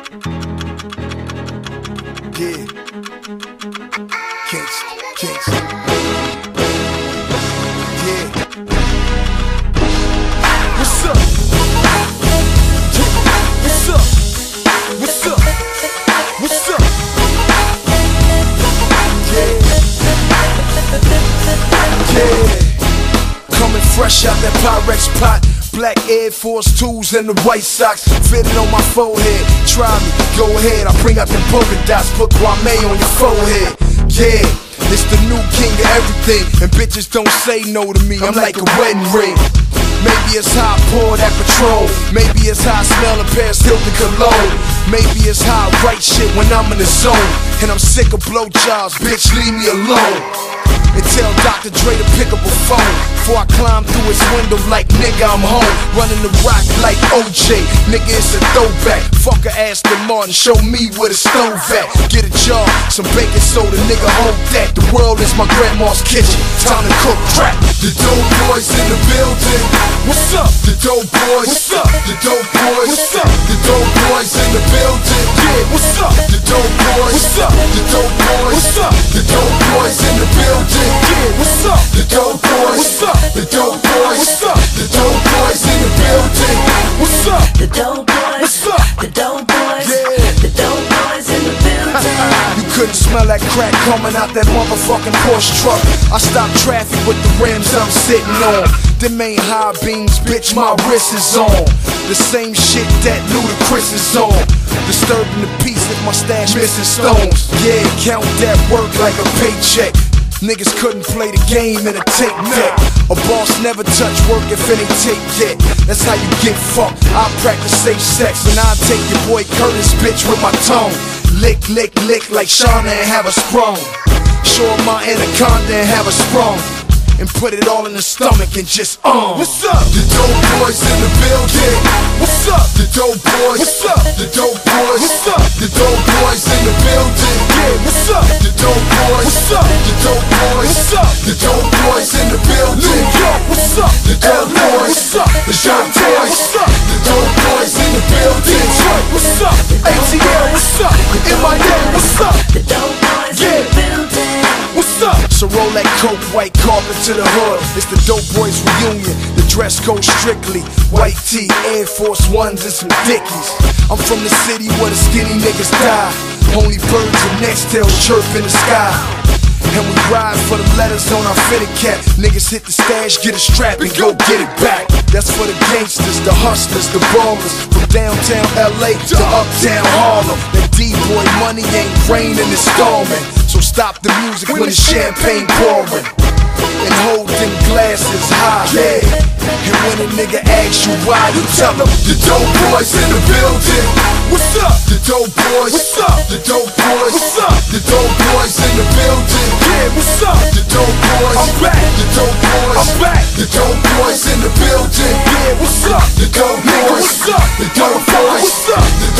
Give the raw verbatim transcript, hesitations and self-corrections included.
Yeah. Kings, Kings. Yeah. What's up? What's up? What's up? What's up? Yeah. Yeah. Coming fresh out that Pyrex pot. Black Air Force twos and the White Sox fitted on my forehead. Try me, go ahead. I bring out the polka dots, put Kwame on your forehead. Yeah, it's the new king of everything, and bitches don't say no to me. I'm like a wedding ring. Maybe it's how I pour that Patrol. Maybe it's how I smell a Paris Hilton cologne. Maybe it's how I write shit when I'm in the zone. And I'm sick of blowjobs, bitch, leave me alone. And tell Doctor Dre to pick up a phone before I climb through his window like nigga I'm home. Running the rock like O J, nigga it's a throwback. Fuck a Aston Martin, show me where the stove at. Get a jar, some baking soda, nigga hold that. The world is my grandma's kitchen, time to cook crack. The dope boys in the building. What's up? The dope boys. What's up? The dope boys. What's up? The dope boys in the building. Yeah, what's up? The dope boys. What's up? The dope boys. What's up? The dope boys in the building. Yeah, what's up? The dope boys. What's up? The dope boys. What's up? The dope boys in the building. What's up? The dope boys. What's up? The dope boys. Yeah. The dope boys in the building. You couldn't smell that crack coming out that motherfucking Porsche truck. I stopped traffic with the rims I'm sitting on. Them ain't high beams, bitch, my wrist is on. The same shit that Ludacris is on. Disturbing the peace if my stash missing stones. Yeah, count that work like a paycheck. Niggas couldn't play the game in a tape deck. A boss never touch work if it ain't tape yet. That's how you get fucked. I practice safe sex and I take your boy Curtis, bitch, with my tongue. Lick, lick, lick like Shauna and have a sprung. Show my anaconda and have a sprung. And put it all in the stomach and just um. What's up? The dope boys in the building. What's up? The dope boys. What's up? The dope boys. What's up? The dope boys in the building. Yeah, what's up? The dope boys. What's up? The dope boys. What's up? The dope boys in the building. New York, what's up? The dope boys. What's up? The dope boys. What's up? The dope boys in the building. Detroit, what's up? A T L, what's up? M I A, what's up? The dope boys in the building. What's up? So roll that coke, white carpet to the hood. It's the Dope Boys reunion. The dress code strictly white tee, Air Force Ones and some Dickies. I'm from the city where the skinny niggas die. Only birds and nexttails chirp in the sky. And we ride for the letters on our fitted cap. Niggas hit the stash, get a strap and go get it back. That's for the gangsters, the hustlers, the ballers. From downtown L A to uptown Harlem. That D-boy money ain't raining, it's storming. So stop the music when the champagne pouring. And hold them glasses high, yeah. And when a nigga asks you why, you tell him the dope boys in the building. What's up? The dope boys. What's up? The dope boys. What's up? The dope boys in the building. Yeah, what's up? The dope boys. I'm back. The dope boys. I'm back. The dope boys in the building. Yeah, what's up? The dope boys. What's up? The dope boys. What's up? The